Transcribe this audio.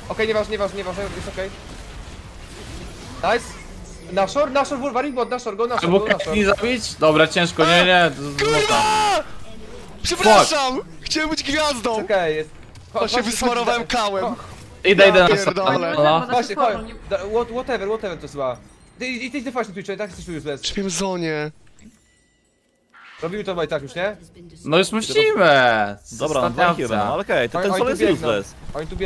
Okej, nieważne, jest okej. Nice. Na shore, Wolverine bot, na shore, go na shore, go na shore. Nie zabić? Dobra, ciężko, nie, Kurwa! Przepraszam! Chciałem być gwiazdą! Okej, jest. To się wysmarowałem kałem. Idę na pierdolę. no. Właśnie, chodź. Whatever to chyba. Ty defasz na Twitcha, tak jesteś tu useless. Śpiem zonie. Robimy to chyba i tak już, nie? No już musimy! Dobra, mam 2 heal, ale okej, ten Oni sol tu jest biegną. useless. Oni tu